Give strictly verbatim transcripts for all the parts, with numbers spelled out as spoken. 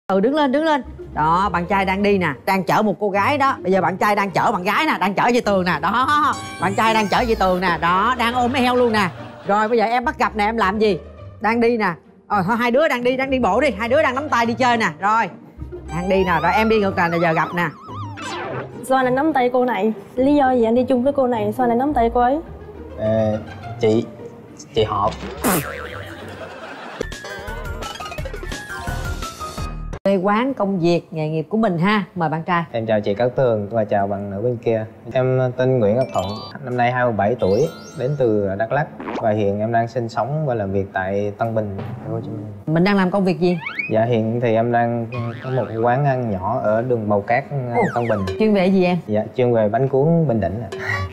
Ừ, đứng lên đứng lên. Đó, bạn trai đang đi nè, đang chở một cô gái đó. Bây giờ bạn trai đang chở bạn gái nè, đang chở dây tường nè. Đó, bạn trai đang chở dây tường nè. Đó, đang ôm eo luôn nè. Rồi bây giờ em bắt gặp nè, em làm gì? Đang đi nè. Rồi thôi hai đứa đang đi, đang đi bộ đi. Hai đứa đang nắm tay đi chơi nè. Rồi, đang đi nè, rồi em đi ngược lại là giờ gặp nè. Sao anh lại nắm tay cô này? Lý do gì anh đi chung với cô này? Sao anh lại nắm tay cô ấy? Ờ, chị chị hợp. Quê quán, công việc, nghề nghiệp của mình ha. Mời bạn trai. Em chào chị Cát Tường và chào bạn nữ bên kia. Em tên Nguyễn Ngọc Thuận, năm nay hai mươi bảy tuổi, đến từ Đắk Lắk và hiện em đang sinh sống và làm việc tại Tân Bình, thành phố Hồ Chí Minh. Mình đang làm công việc gì? Dạ hiện thì em đang có một quán ăn nhỏ ở đường Bầu Cát, Ồ, Tân Bình. chuyên về gì em? Dạ chuyên về bánh cuốn Bình Định ạ.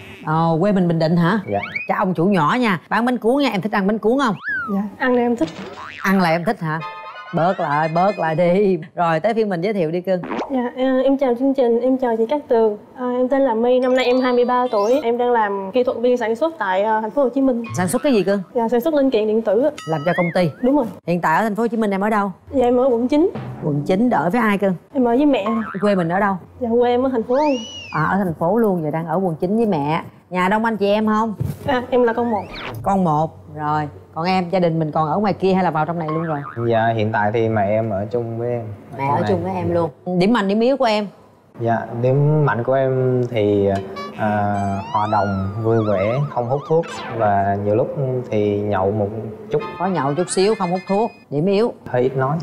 Ồ, quê mình Bình Định hả? Dạ. Cha ông chủ nhỏ nha, bán bánh cuốn nha. Em thích ăn bánh cuốn không? Dạ, ăn thì em thích. Ăn là em thích hả? Bớt lại, bớt lại đi. Rồi tới phiên mình giới thiệu đi cưng. Dạ, em chào chương trình, em chào chị Cát Tường. à, Em tên là My, năm nay em hai mươi ba tuổi. Em đang làm kỹ thuật viên sản xuất tại uh, thành phố Hồ Chí Minh. Sản xuất cái gì cưng? Dạ, sản xuất linh kiện điện tử. Làm cho công ty. Đúng rồi. Hiện tại ở thành phố Hồ Chí Minh em ở đâu? Dạ, em ở quận chín. Quận chín, đợi với ai cưng? Em ở với mẹ. Quê mình ở đâu? Dạ, quê em ở thành phố. À, ở thành phố luôn, giờ đang ở quận chín với mẹ. Nhà đông anh chị em không? À, em là con một. Con một, rồi. Còn em, gia đình mình còn ở ngoài kia hay là vào trong này luôn rồi? Dạ hiện tại thì mẹ em ở chung với em. Mẹ ở chung với em luôn. Điểm mạnh, điểm yếu của em? Dạ điểm mạnh của em thì à, hòa đồng, vui vẻ, không hút thuốc và nhiều lúc thì nhậu một chút. Có nhậu chút xíu, không hút thuốc. Điểm yếu? Hơi ít nói.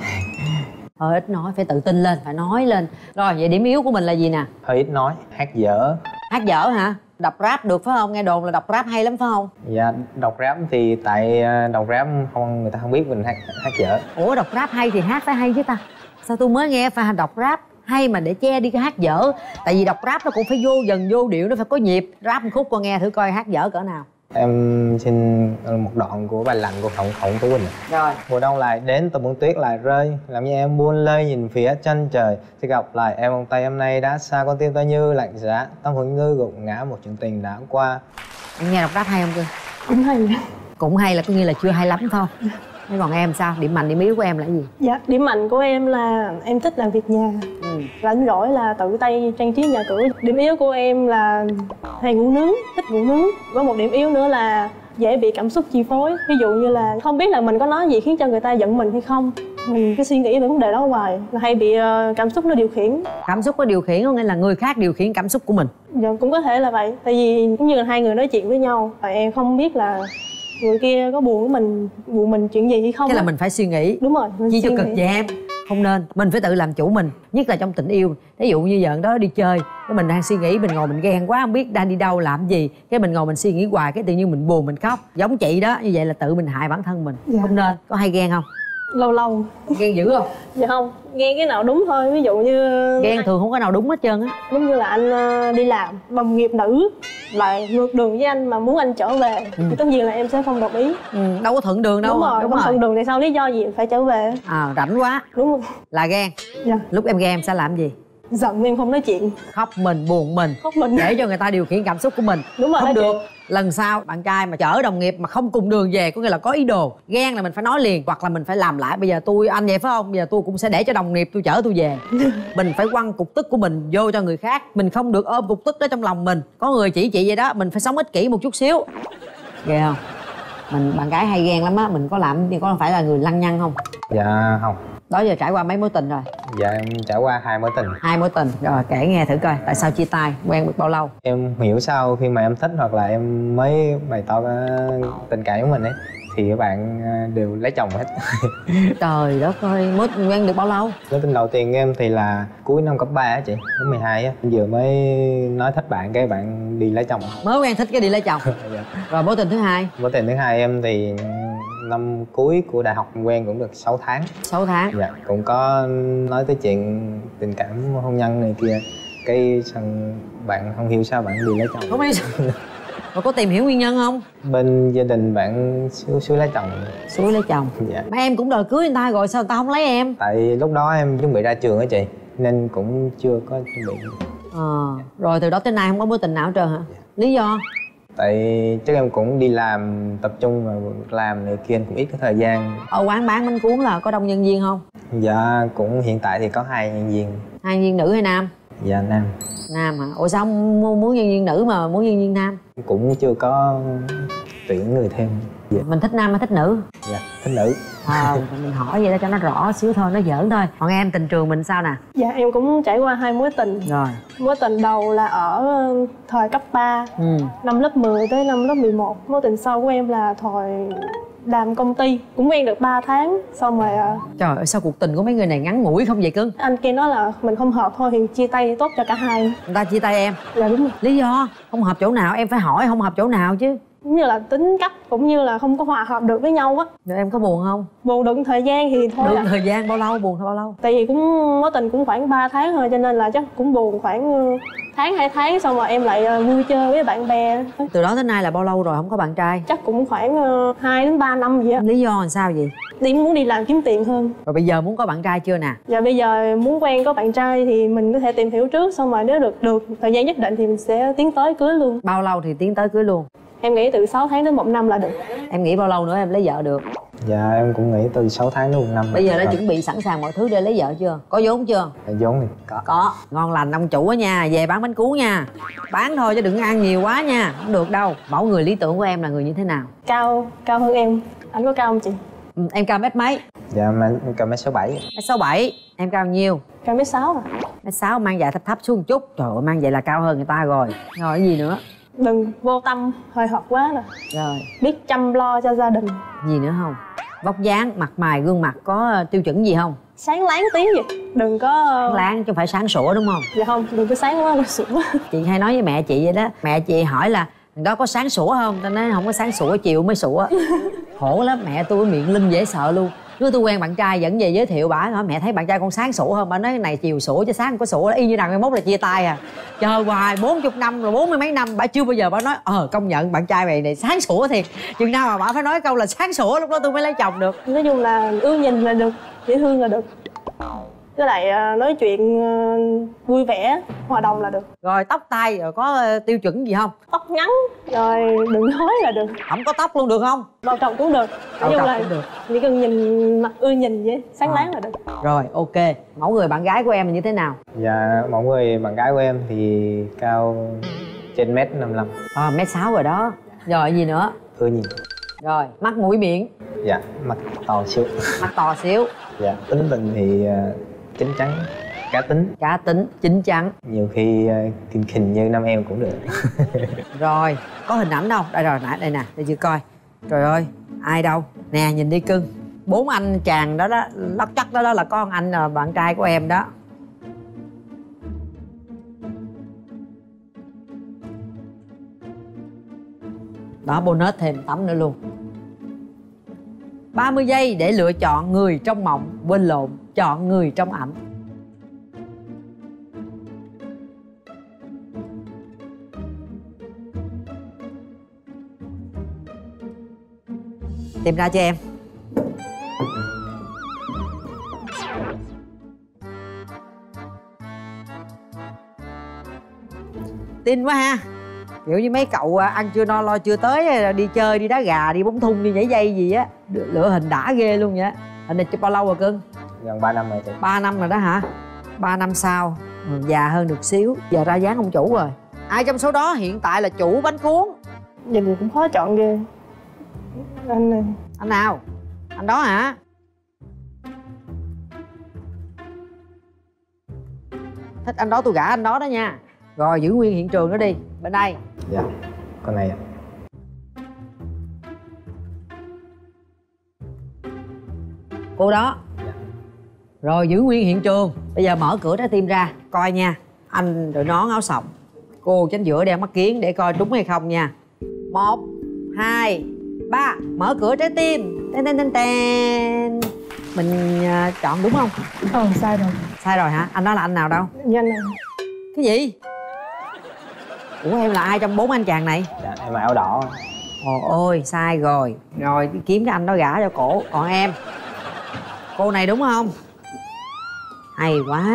Hơi ít nói, phải tự tin lên, phải nói lên. Rồi, vậy điểm yếu của mình là gì nè? Hơi ít nói, hát dở. Hát dở hả? Đọc rap được phải không? Nghe đồn là đọc rap hay lắm phải không? Dạ đọc rap thì tại đọc rap không, người ta không biết mình hát hát dở. Ủa đọc rap hay thì hát phải hay chứ ta? Sao tôi mới nghe phải đọc rap hay mà để che đi cái hát dở? Tại vì đọc rap nó cũng phải vô dần vô điệu, nó phải có nhịp. Rap một khúc con nghe thử coi hát dở cỡ nào. Em xin một đoạn của bài Lành của Khổng Khổng Tú Quỳnh. Rồi. Mùa đông lại đến, tầm bông tuyết lại rơi, làm như em buôn lơi nhìn phía chân trời. Thì gặp lại em, vòng tay em nay đã xa, con tim ta như lạnh giá, tâm hồn như gục ngã, một chuyện tình đã qua. Em nghe đọc rap hay không cưng? Cũng hay. Cũng hay là có nghĩa là chưa hay lắm thôi. Thế còn em sao? Điểm mạnh, điểm yếu của em là gì? Dạ, điểm mạnh của em là em thích làm việc nhà. ừ. Rảnh rỗi là tự tay trang trí nhà cửa. Điểm yếu của em là hay ngủ nướng, thích ngủ nướng. Có một điểm yếu nữa là dễ bị cảm xúc chi phối. Ví dụ như là không biết là mình có nói gì khiến cho người ta giận mình hay không. Mình cứ suy nghĩ về vấn đề đó hoài, là hay bị uh, cảm xúc nó điều khiển. Cảm xúc có điều khiển không? Nghĩa là người khác điều khiển cảm xúc của mình? Dạ, cũng có thể là vậy. Tại vì cũng như là hai người nói chuyện với nhau, và em không biết là người kia có buồn của mình, buồn mình chuyện gì hay không. Thế là mình phải suy nghĩ. Đúng rồi. Chi cho cực vậy em? Không nên. Mình phải tự làm chủ mình. Nhất là trong tình yêu. Ví dụ như giờ đó đi chơi, cái mình đang suy nghĩ, mình ngồi mình ghen quá, không biết đang đi đâu làm gì, cái mình ngồi mình suy nghĩ hoài, cái tự nhiên mình buồn mình khóc. Giống chị đó, như vậy là tự mình hại bản thân mình. Dạ. Không nên. Có hay ghen không? Lâu lâu. Ghen dữ không? Dạ không, ghen cái nào đúng thôi. Ví dụ như ghen thường không có nào đúng hết trơn á. Giống như là anh đi làm, đồng nghiệp nữ lại ngược đường với anh mà muốn anh trở về, ừ. thì tất nhiên là em sẽ không đồng ý. Ừ, đâu có thuận đường đâu. Đúng rồi, đúng không rồi. Thuận đường thì sao lý do gì phải trở về? À, rảnh quá. Đúng không? Là ghen. Dạ. Lúc em ghen em sẽ làm gì? Giận em không nói chuyện. Khóc mình, buồn mình. Khóc mình. Để cho người ta điều khiển cảm xúc của mình. Đúng rồi. Không được chuyện. Lần sau bạn trai mà chở đồng nghiệp mà không cùng đường về, có nghĩa là có ý đồ. Ghen là mình phải nói liền, hoặc là mình phải làm lại. Bây giờ tôi, anh vậy phải không? Bây giờ tôi cũng sẽ để cho đồng nghiệp tôi chở tôi về. Mình phải quăng cục tức của mình vô cho người khác. Mình không được ôm cục tức đó trong lòng mình. Có người chỉ chị vậy đó, mình phải sống ích kỷ một chút xíu. Ghê không? Mình bạn gái hay ghen lắm á, mình có làm thì có phải là người lăng nhăng không? Dạ không. Đó giờ trải qua mấy mối tình rồi? Dạ em trải qua hai mối tình. Hai mối tình, rồi kể nghe thử coi tại sao chia tay, quen được bao lâu? Em hiểu sao khi mà em thích hoặc là em mới bày tỏ tình cảm của mình ấy thì các bạn đều lấy chồng hết. Trời đất ơi, mới quen được bao lâu? Mối tình đầu tiên em thì là cuối năm cấp ba á chị, lớp mười hai á, vừa mới nói thích bạn cái bạn đi lấy chồng. Mới quen thích cái đi lấy chồng. Dạ. Rồi mối tình thứ hai? Mối tình thứ hai em thì năm cuối của đại học quen cũng được sáu tháng. sáu tháng? Dạ, cũng có nói tới chuyện tình cảm hôn nhân này kia. Cái xong bạn không hiểu sao bạn đi lấy chồng. Không hiểu sao? Rồi có tìm hiểu nguyên nhân không? Bên gia đình bạn xúi xúi lấy chồng. Xúi lấy chồng? Dạ. Mà em cũng đòi cưới người ta rồi sao người ta không lấy em? Tại lúc đó em chuẩn bị ra trường á chị, nên cũng chưa có chuẩn bị. Ờ, rồi từ đó tới nay không có mối tình nào hết trơn hả? Lý do? Tại chắc em cũng đi làm tập trung vào làm này kia cũng ít có thời gian. Ở quán bán bánh cuốn là có đông nhân viên không? Dạ cũng hiện tại thì có hai nhân viên. Hai nhân viên nữ hay nam? Dạ nam. Nam hả? Ủa sao không muốn nhân viên nữ mà muốn nhân viên nam? Cũng chưa có tuyển người thêm. Dạ. Mình thích nam hay thích nữ? Dạ thích nữ. Ờ, mình hỏi vậy đó cho nó rõ xíu thôi, nó giỡn thôi. Còn em tình trường mình sao nè? Dạ em cũng trải qua hai mối tình. Rồi. Mối tình đầu là ở thời cấp ba, Ừ. năm lớp mười tới năm lớp mười một. Mối tình sau của em là thời làm công ty, cũng quen được ba tháng. Xong rồi Trời ơi sao cuộc tình của mấy người này ngắn ngủi không vậy cưng? anh kia nói là mình không hợp thôi thì chia tay tốt cho cả hai. Người ta chia tay em? Dạ đúng rồi. Lý do? Không hợp chỗ nào? Em phải hỏi không hợp chỗ nào chứ. Cũng như là tính cách cũng như là không có hòa hợp được với nhau á. Rồi em có buồn không? Buồn được thời gian thì thôi. Được à. thời gian bao lâu? Buồn bao lâu? Tại vì cũng mối tình cũng khoảng ba tháng thôi cho nên là chắc cũng buồn khoảng tháng hai tháng, xong rồi em lại vui chơi với bạn bè. Từ đó tới nay là bao lâu rồi không có bạn trai? Chắc cũng khoảng hai đến ba năm vậy á. Lý do làm sao vậy? Đi muốn đi làm kiếm tiền hơn. Rồi bây giờ muốn có bạn trai chưa nè? Dạ bây giờ muốn quen có bạn trai thì mình có thể tìm hiểu trước, xong rồi nếu được được thời gian nhất định thì mình sẽ tiến tới cưới luôn. Bao lâu thì tiến tới cưới luôn? Em nghĩ từ sáu tháng đến một năm là được. Em nghĩ bao lâu nữa em lấy vợ được? Dạ em cũng nghĩ từ sáu tháng đến một năm. Bây giờ đã chuẩn bị sẵn sàng mọi thứ để lấy vợ chưa? Có vốn chưa? Vốn thì có. Có. Ngon lành ông chủ á nha, về bán bánh cuốn nha. Bán thôi chứ đừng ăn nhiều quá nha, không được đâu. Mẫu người lý tưởng của em là người như thế nào? Cao, cao hơn em. Anh có cao không chị? Ừ, em cao mét mấy? Dạ em cao mét sáu bảy. Mét sáu bảy. Em cao nhiêu? Cao mét sáu à. Mét sáu mang giày thấp thấp xuống một chút. Trời ơi mang giày là cao hơn người ta rồi. Rồi cái gì nữa? Đừng vô tâm, hơi hợt quá nè. Rồi. Biết chăm lo cho gia đình. Gì nữa không? Vóc dáng, mặt mày, gương mặt có tiêu chuẩn gì không? Sáng láng tí vậy. Đừng có... Sáng láng chứ không phải sáng sủa đúng không? Dạ không, đừng có sáng quá, sủa. Chị hay nói với mẹ chị vậy đó. Mẹ chị hỏi là đó có sáng sủa không? Tao nói không có sáng sủa, chiều mới sủa. Khổ lắm, mẹ tôi miệng linh dễ sợ luôn. Nếu tôi quen bạn trai dẫn về giới thiệu bả hỏi mẹ thấy bạn trai con sáng sủa không? Bà nói này chiều sủa chứ sáng không có sủa, y như rằng mai mốt là chia tay à. Chờ hoài bốn chục năm rồi bốn mươi mấy năm bả chưa bao giờ bả nói ờ công nhận bạn trai mày này sáng sủa thiệt. Chừng nào mà bả phải nói câu là sáng sủa lúc đó tôi mới lấy chồng được. Nói chung là ưa nhìn là được, dễ thương là được. Với lại nói chuyện vui vẻ, hòa đồng là được. Rồi tóc tai rồi có tiêu chuẩn gì không? Tóc ngắn, rồi đừng nói là được. Không có tóc luôn được không? Đầu trọc cũng được. Nói chung là được. chỉ cần nhìn mặt ưa nhìn vậy, sáng à. láng là được. Rồi ok. Mẫu người bạn gái của em là như thế nào? Dạ mẫu người bạn gái của em thì cao trên mét năm mươi lăm. À, mét sáu rồi đó. Rồi gì nữa? Ưa nhìn. Rồi mắt mũi miệng. Dạ mặt to xíu. Mặt to xíu. Dạ tính tình thì uh, chín chắn, cá tính. Cá tính, chín chắn. Nhiều khi uh, khình khình như năm em cũng được. Rồi có hình ảnh đâu? Đây rồi nãy đây nè, để chưa coi. Trời ơi ai đâu? Nè nhìn đi cưng. Bốn anh chàng đó đó, lóc chắc đó, đó là con anh là bạn trai của em đó. Đó bonus thêm tấm nữa luôn. ba mươi giây để lựa chọn người trong mộng. Quên lộn, chọn người trong ảnh. Tìm ra cho em. Tin quá ha. Kiểu như mấy cậu ăn chưa no lo chưa tới, đi chơi đi đá gà đi bóng thung đi nhảy dây gì á, lựa hình đã ghê luôn vậy. Hình này chụp bao lâu rồi cưng? Gần ba năm rồi chị. ba năm rồi đó hả? ba năm sau ừ, già hơn được xíu, giờ ra dáng ông chủ rồi. Ai trong số đó hiện tại là chủ bánh cuốn? Nhìn thì cũng khó chọn ghê. Anh này. Anh nào? Anh đó hả? Thích anh đó tôi gả anh đó đó nha. Rồi giữ nguyên hiện trường đó đi. Bên đây. Dạ con này ạ. Cô đó. Dạ. Rồi giữ nguyên hiện trường. Bây giờ mở cửa trái tim ra coi nha. Anh đội nón áo sọc, cô tránh giữa đeo mắt kiếng để coi trúng hay không nha. Một, hai, ba. Mở cửa trái tim. Tên tên tên tên. Mình uh, chọn đúng không? Ờ sai rồi. Sai rồi hả? Anh đó là anh nào đâu? Nhanh này. Cái gì? Ủa em là ai trong bốn anh chàng này? Dạ em mặc áo đỏ. Ồ ôi sai rồi. Rồi kiếm cái anh đó gả cho cổ. Còn em? Cô này đúng không? Hay quá.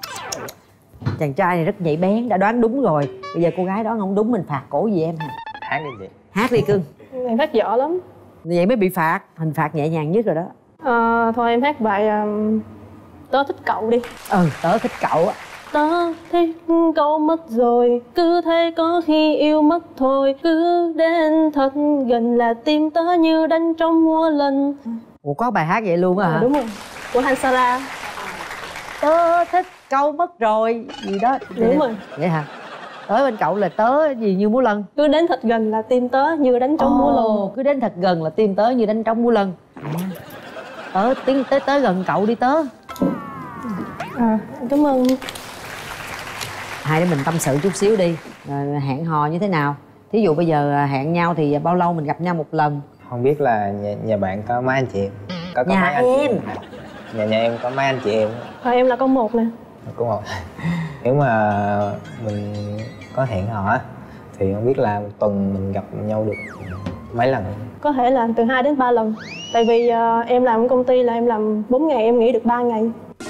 Chàng trai này rất nhạy bén, đã đoán đúng rồi. Bây giờ cô gái đó không đúng mình phạt cổ gì em hả? Hát đi chị. Hát đi cưng. Em hát dở lắm. Vậy mới bị phạt. Hình phạt nhẹ nhàng nhất rồi đó. À, thôi em hát bài um, Tớ thích cậu đi. Ừ, tớ thích cậu á. Tớ thích cậu mất rồi, cứ thế có khi yêu mất thôi. Cứ đến thật gần là tim tớ như đánh trong mua lần. Ủa có bài hát vậy luôn á hả? À, đúng rồi, của Hansara. Tớ thích cậu mất rồi gì đó. Đúng rồi. Vậy hả? Tới bên cậu là tớ gì như múa lân. Cứ đến thật gần là tim tớ như đánh trống múa lần. Cứ đến thật gần là tim tớ như đánh trống múa lân. Tớ tiến tới tới gần cậu đi tớ. À, cảm ơn. Hai đứa mình tâm sự chút xíu đi. Rồi hẹn hò như thế nào? Thí dụ bây giờ hẹn nhau thì bao lâu mình gặp nhau một lần? Không biết là nhà, nhà bạn có mấy anh chị em? Có, có Nhà mấy anh em. chị em? Nhà nhà em có mấy anh chị em? À, em là con một nè. Có một. Nếu mà mình có hẹn hò á thì không biết là một tuần mình gặp nhau được mấy lần? Có thể là từ hai đến ba lần. Tại vì uh, em làm công ty là em làm bốn ngày, em nghỉ được ba ngày.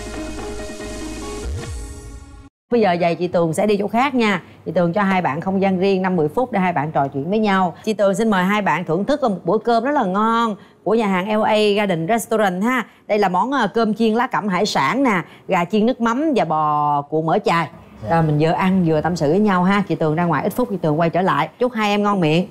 Bây giờ vậy chị Tường sẽ đi chỗ khác nha. Chị Tường cho hai bạn không gian riêng năm mười phút để hai bạn trò chuyện với nhau. Chị Tường xin mời hai bạn thưởng thức một bữa cơm rất là ngon của nhà hàng lờ a Garden Restaurant ha. Đây là món cơm chiên lá cẩm hải sản nè, gà chiên nước mắm và bò cuộn mỡ chài. Rồi mình vừa ăn vừa tâm sự với nhau ha. Chị Tường ra ngoài ít phút, chị Tường quay trở lại. Chúc hai em ngon miệng.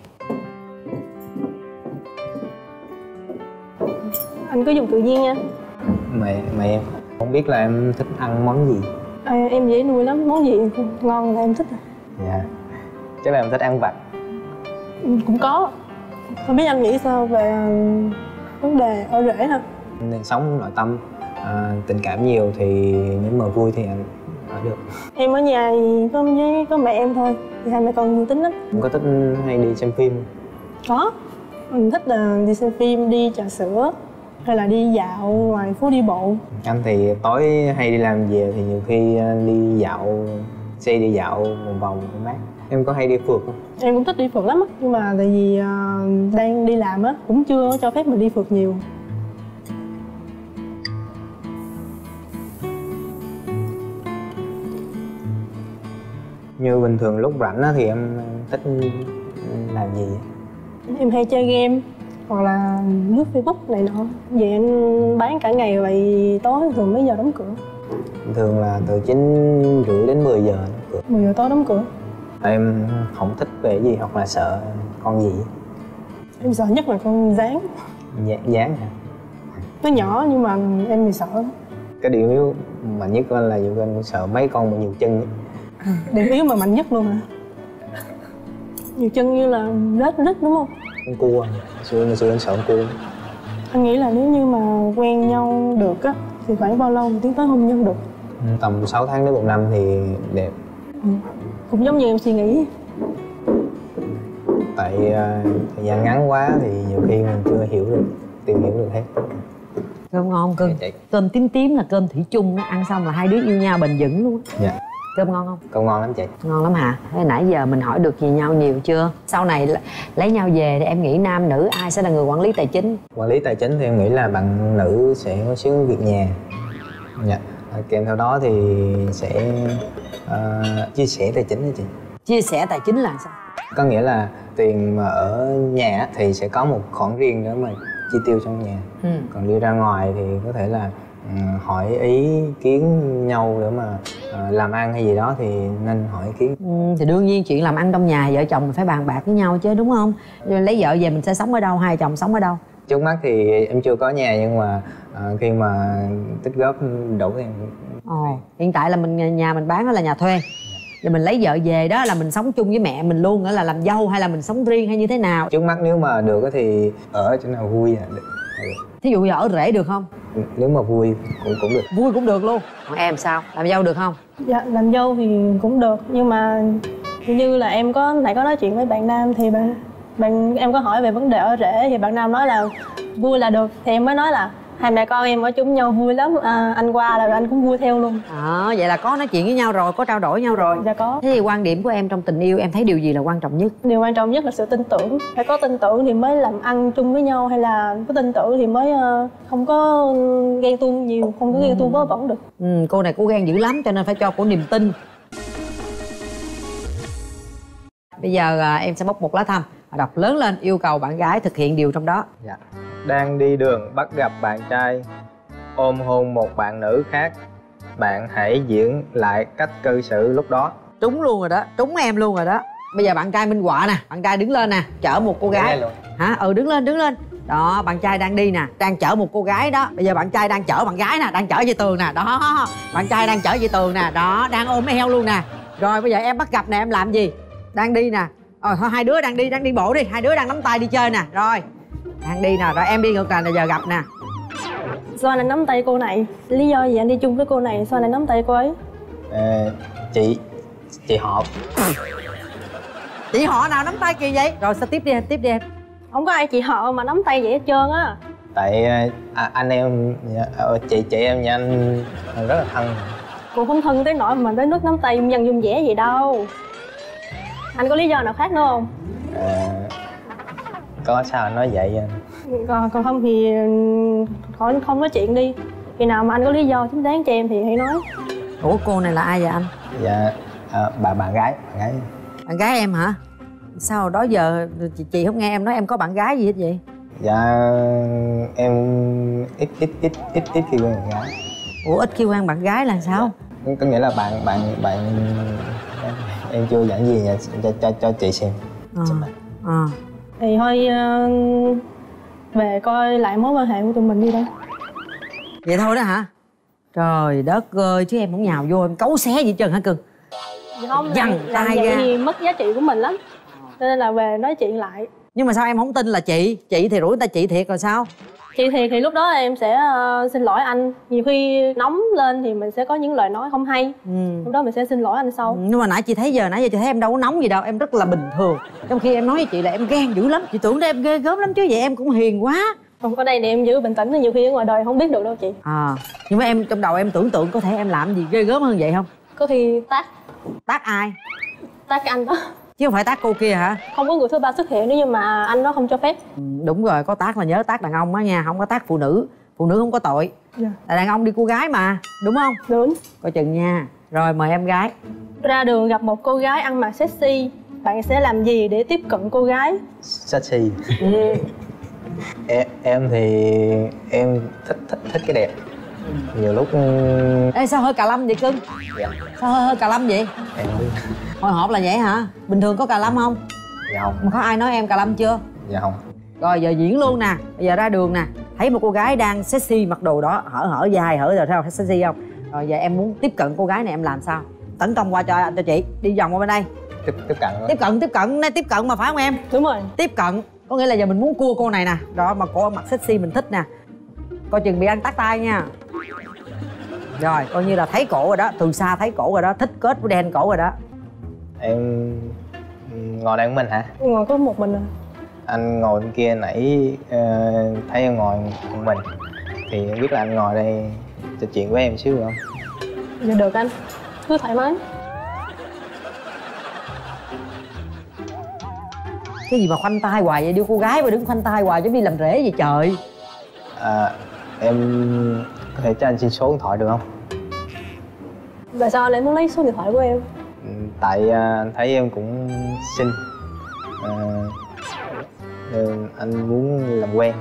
Anh cứ dùng tự nhiên nha. Mẹ mẹ em không biết là em thích ăn món gì? À, em dễ nuôi lắm, món gì ngon là em thích. Dạ. Chắc là em thích ăn vặt. Cũng có. Không biết anh nghĩ sao về vấn đề ở rể ha? Nên sống nội tâm, à, tình cảm nhiều thì nếu mà vui thì anh ở được. Em ở nhà thì có với có mẹ em thôi, thì hai mẹ con vui tính lắm. Em có thích hay đi xem phim? Có. Mình thích là đi xem phim, đi trà sữa hay là đi dạo ngoài phố đi bộ. Anh thì tối hay đi làm về thì nhiều khi đi dạo, xe đi dạo một vòng cũng mát. Em có hay đi phượt không? Em cũng thích đi phượt lắm á, nhưng mà tại vì uh, đang đi làm á, cũng chưa cho phép mình đi phượt nhiều. Như bình thường lúc rảnh á thì em thích làm gì? Em hay chơi game hoặc là lướt Facebook này nọ. Vậy anh bán cả ngày vậy tối thường mấy giờ đóng cửa? Thường là từ chín rưỡi đến mười giờ đóng cửa. mười giờ tối đóng cửa. Em không thích về gì hoặc là sợ con gì? Em sợ nhất là con gián. Gián hả? Nó nhỏ nhưng mà em thì sợ. Cái điểm yếu mạnh nhất là nhiều anh cũng sợ mấy con mà nhiều chân ấy. Điểm yếu mà mạnh nhất luôn hả? Nhiều chân như là rết rít đúng không? Con cua, xưa ngày xưa anh sợ con cua. Anh nghĩ là nếu như mà quen nhau được á thì khoảng bao lâu tiến tới hôn nhân được? Tầm sáu tháng đến một năm thì đẹp. Ừ. Cũng giống như em suy nghĩ. Tại uh, thời gian ngắn quá thì nhiều khi mình chưa hiểu được, tìm hiểu được hết. Cơm ngon cưng. Dạ, cơm tím tím là cơm thủy chung, ăn xong là hai đứa yêu nhau bền vững luôn. Dạ. Cơm ngon không? Cơm ngon lắm chị. Ngon lắm hả? Thế nãy giờ mình hỏi được gì nhau nhiều chưa? Sau này lấy nhau về thì em nghĩ nam nữ ai sẽ là người quản lý tài chính? Quản lý tài chính thì em nghĩ là bạn nữ sẽ có xíu việc nhà. Dạ. Kèm theo đó thì sẽ uh, chia sẻ tài chính đó chị. Chia sẻ tài chính là sao? Có nghĩa là tiền mà ở nhà thì sẽ có một khoản riêng để mà chi tiêu trong nhà. Ừ. Còn đi ra ngoài thì có thể là uh, hỏi ý kiến nhau để mà uh, làm ăn hay gì đó thì nên hỏi ý kiến. Ừ, thì đương nhiên chuyện làm ăn trong nhà vợ chồng mình phải bàn bạc với nhau chứ đúng không? Rồi lấy vợ về mình sẽ sống ở đâu, hai chồng sống ở đâu? Trước mắt thì em chưa có nhà nhưng mà uh, khi mà tích góp đủ thì em... Ồ, hiện tại là mình nhà mình bán đó là nhà thuê. Rồi mình lấy vợ về đó là mình sống chung với mẹ mình luôn, nữa là làm dâu hay là mình sống riêng hay như thế nào? Trước mắt nếu mà được thì ở chỗ nào vui là được. Thí dụ giờ ở rể được không? Nếu mà vui cũng cũng được. Vui cũng được luôn. Còn em sao? Làm dâu được không? Dạ, làm dâu thì cũng được, nhưng mà như là em có nãy có nói chuyện với bạn nam thì bạn bạn em có hỏi về vấn đề ở rể thì bạn nam nói là vui là được, thì em mới nói là hai mẹ con em ở chung nhau vui lắm, à, anh qua là anh cũng vui theo luôn. À, vậy là có nói chuyện với nhau rồi, có trao đổi nhau rồi. Dạ có. Thế thì quan điểm của em trong tình yêu em thấy điều gì là quan trọng nhất? Điều quan trọng nhất là sự tin tưởng. Phải có tin tưởng thì mới làm ăn chung với nhau, hay là có tin tưởng thì mới uh, không có ghen tuông nhiều, không có ghen tuông vớ vẩn được. Ừ, cô này cô ghen dữ lắm cho nên phải cho cô niềm tin. Bây giờ à, em sẽ bóc một lá thăm Đọc lớn lên, yêu cầu bạn gái thực hiện điều trong đó. Dạ. Đang đi đường bắt gặp bạn trai ôm hôn một bạn nữ khác, bạn hãy diễn lại cách cư xử lúc đó. Trúng luôn rồi đó, trúng em luôn rồi đó. Bây giờ bạn trai minh họa nè, bạn trai đứng lên nè, chở một cô gái. Hả? Ừ, đứng lên, đứng lên. Đó, bạn trai đang đi nè, đang chở một cô gái đó. Bây giờ bạn trai đang chở bạn gái nè, đang chở dây tường nè. Đó, bạn trai đang chở dây tường nè. Đó, đang ôm eo luôn nè. Rồi bây giờ em bắt gặp nè, em làm gì? Đang đi nè. Rồi thôi hai đứa đang đi, đang đi bộ đi. Hai đứa đang nắm tay đi chơi nè. Rồi, đang đi nè, rồi em đi ngược lại là giờ gặp nè. Sao anh lại nắm tay cô này? Lý do gì anh đi chung với cô này, sao anh lại nắm tay cô ấy? Ờ, chị, chị họ. Chị họ nào nắm tay kỳ vậy? Rồi sao tiếp đi em, tiếp đi em. Không có ai chị họ mà nắm tay vậy hết trơn á. Tại à, anh em, chị chị em nhà anh rất là thân. Cô không thân tới nỗi mà tới nước nắm tay dân dung vẻ gì đâu. Anh có lý do nào khác nữa không? À, có sao anh nói vậy anh? Còn, còn không thì khỏi không nói chuyện đi. Khi nào mà anh có lý do chính đáng cho em thì hãy nói. Ủa cô này là ai vậy anh? Dạ, à, bà bạn gái, bạn gái. Bạn gái em hả? Sao đó giờ chị, chị không nghe em nói em có bạn gái gì hết vậy? Dạ, em ít ít ít ít ít khi quen bạn gái. Ủa ít khi quen bạn gái là sao? Có nghĩa là bạn bạn bạn em chưa dẫn gì nha, cho cho cho chị xem. À, à. Thì thôi uh, về coi lại mối quan hệ của tụi mình đi đây. Vậy thôi đó hả? Trời đất ơi, chứ em không nhào vô em cấu xé gì trơn hả cưng? Không, dằn làm tay vậy ra thì mất giá trị của mình lắm. Cho nên là về nói chuyện lại. Nhưng mà sao em không tin là chị? Chị thì rủi người ta chị thiệt rồi sao? Chị thì thì lúc đó em sẽ uh, xin lỗi anh. Nhiều khi nóng lên thì mình sẽ có những lời nói không hay. ừ. Lúc đó mình sẽ xin lỗi anh sau. Ừ, nhưng mà nãy chị thấy giờ nãy giờ chị thấy em đâu có nóng gì đâu, em rất là bình thường. Trong khi em nói với chị là em ghen dữ lắm. Chị tưởng em ghê gớm lắm chứ, vậy em cũng hiền quá. Không có đây thì em giữ bình tĩnh, nhiều khi ở ngoài đời không biết được đâu chị. À, nhưng mà em trong đầu em tưởng tượng có thể em làm gì ghê gớm hơn vậy không? Có khi tát. Tát ai? Tát cái anh đó. Chứ không phải tát cô kia hả? Không có người thứ ba xuất hiện nếu như mà anh đó không cho phép. Ừ, đúng rồi, có tát là nhớ tát đàn ông á nha, không có tát phụ nữ. Phụ nữ không có tội. Dạ. Là đàn ông đi cô gái mà, đúng không? Đúng. Coi chừng nha. Rồi mời em gái. Ra đường gặp một cô gái ăn mặc sexy, bạn sẽ làm gì để tiếp cận cô gái? Sexy. Ừ. em, em thì em thích thích thích cái đẹp. Nhiều lúc. Ê sao hơi cà lâm vậy cưng? Dạ. Sao hơi hơi cà lâm vậy? Em không biết. Hồi hộp là vậy hả? Bình thường có cà lâm không? Dạ không. Mà có ai nói em cà lâm chưa? Dạ không. Rồi giờ diễn luôn nè. Bây giờ ra đường nè, thấy một cô gái đang sexy mặc đồ đó, hở hở dài hở rồi sao sexy không? Rồi giờ em muốn tiếp cận cô gái này em làm sao? Tấn công qua cho cho chị, đi vòng qua bên đây. Tiếp tiếp cận đó. Tiếp cận tiếp cận, này tiếp cận mà phải không em? Đúng rồi. Tiếp cận có nghĩa là giờ mình muốn cua cô này nè. Đó mà cô mặc sexy mình thích nè. Coi chừng bị anh tát tay nha. Rồi coi như là thấy cổ rồi đó, từ xa thấy cổ rồi đó, thích kết của đen cổ rồi đó. Em ngồi đây của mình hả? Ngồi có một mình à. Anh ngồi bên kia nãy uh, thấy em ngồi một mình thì em biết là anh ngồi đây trò chuyện với em xíu được không? Dạ được anh, cứ thoải mái. Cái gì mà khoanh tay hoài vậy, đưa cô gái mà đứng khoanh tay hoài giống đi làm rể vậy trời. À, em có thể cho anh xin số điện thoại được không? Tại sao anh lại muốn lấy số điện thoại của em? Tại anh thấy em cũng xinh, à, anh muốn làm quen.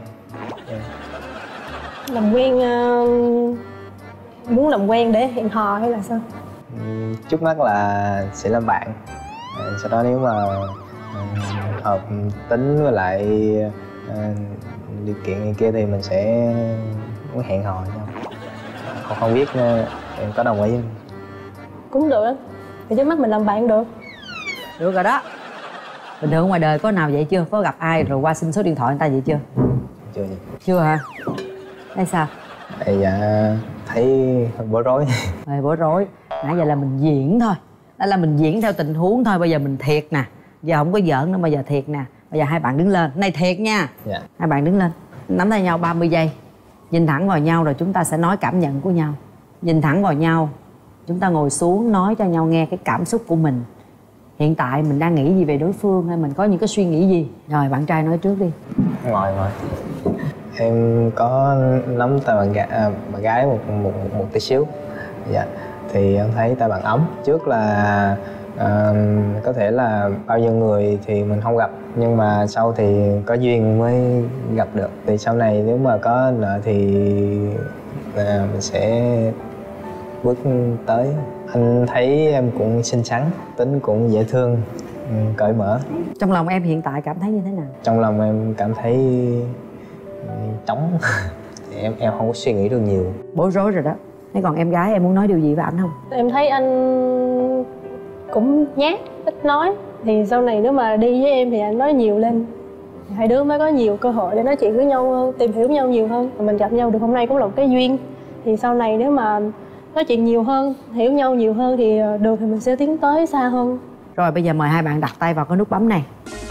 Làm quen uh, muốn làm quen để hẹn hò hay là sao? Trước mắt là sẽ làm bạn, à, sau đó nếu mà uh, hợp tính với lại uh, điều kiện này kia thì mình sẽ muốn hẹn hò nhau. Còn không biết uh, em có đồng ý không? Cũng được đó. Thì trước mắt mình làm bạn được. Được rồi đó. Bình thường ngoài đời có nào vậy chưa? Có gặp ai rồi qua xin số điện thoại người ta vậy chưa? Chưa gì. Chưa hả? Tại sao? Tại dạ thấy hơi bối rối. Hơi bối rối. Nãy giờ là mình diễn thôi. Đó là mình diễn theo tình huống thôi. Bây giờ mình thiệt nè. Giờ không có giỡn nữa, bây giờ thiệt nè. Bây giờ hai bạn đứng lên. Này thiệt nha. Dạ. Hai bạn đứng lên. Nắm tay nhau ba mươi giây. Nhìn thẳng vào nhau rồi chúng ta sẽ nói cảm nhận của nhau. Nhìn thẳng vào nhau. Chúng ta ngồi xuống nói cho nhau nghe cái cảm xúc của mình. Hiện tại mình đang nghĩ gì về đối phương hay mình có những cái suy nghĩ gì? Rồi bạn trai nói trước đi. Ngồi ngồi. Em có nắm tay bạn gái, à, bạn gái một, một, một, một tí xíu. Dạ. Thì em thấy tay bạn ấm. Trước là À, có thể là bao nhiêu người thì mình không gặp, nhưng mà sau thì có duyên mới gặp được. Thì sau này nếu mà có nợ thì à, mình sẽ bước tới. Anh thấy em cũng xinh xắn, tính cũng dễ thương, cởi mở. Trong lòng em hiện tại cảm thấy như thế nào? Trong lòng em cảm thấy trống. em em không có suy nghĩ được nhiều. Bối rối rồi đó. Thế còn em gái em muốn nói điều gì với anh không? Em thấy anh cũng nhát, ít nói. Thì sau này nếu mà đi với em thì anh nói nhiều lên, hai đứa mới có nhiều cơ hội để nói chuyện với nhau hơn, tìm hiểu nhau nhiều hơn. Mình gặp nhau được hôm nay cũng là một cái duyên. Thì sau này nếu mà nói chuyện nhiều hơn, hiểu nhau nhiều hơn thì được thì mình sẽ tiến tới xa hơn. Rồi bây giờ mời hai bạn đặt tay vào cái nút bấm này.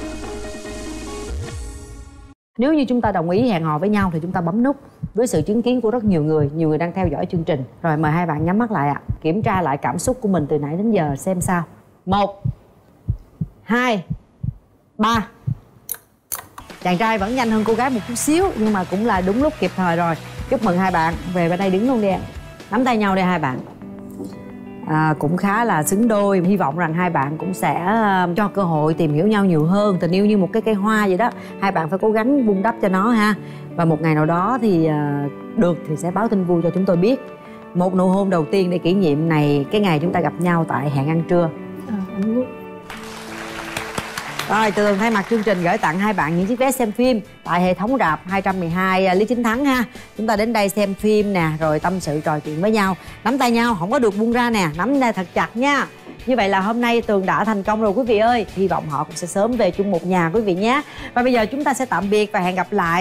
Nếu như chúng ta đồng ý hẹn hò với nhau thì chúng ta bấm nút. Với sự chứng kiến của rất nhiều người, nhiều người đang theo dõi chương trình. Rồi mời hai bạn nhắm mắt lại ạ. À. Kiểm tra lại cảm xúc của mình từ nãy đến giờ xem sao. Một, hai, ba. Chàng trai vẫn nhanh hơn cô gái một chút xíu, nhưng mà cũng là đúng lúc kịp thời rồi. Chúc mừng hai bạn. Về bên đây đứng luôn đi em. Nắm tay nhau đi hai bạn. À, cũng khá là xứng đôi. Hy vọng rằng hai bạn cũng sẽ uh, cho cơ hội tìm hiểu nhau nhiều hơn. Tình yêu như một cái cây hoa vậy đó, hai bạn phải cố gắng vun đắp cho nó ha. Và một ngày nào đó thì uh, được thì sẽ báo tin vui cho chúng tôi biết. Một nụ hôn đầu tiên để kỷ niệm này, cái ngày chúng ta gặp nhau tại Hẹn Ăn Trưa. À, anh biết. Rồi, Tường thay mặt chương trình gửi tặng hai bạn những chiếc vé xem phim tại hệ thống rạp hai trăm mười hai Lý Chính Thắng ha. Chúng ta đến đây xem phim nè, rồi tâm sự trò chuyện với nhau. Nắm tay nhau, không có được buông ra nè, nắm tay thật chặt nha. Như vậy là hôm nay Tường đã thành công rồi quý vị ơi. Hy vọng họ cũng sẽ sớm về chung một nhà quý vị nhé. Và bây giờ chúng ta sẽ tạm biệt và hẹn gặp lại.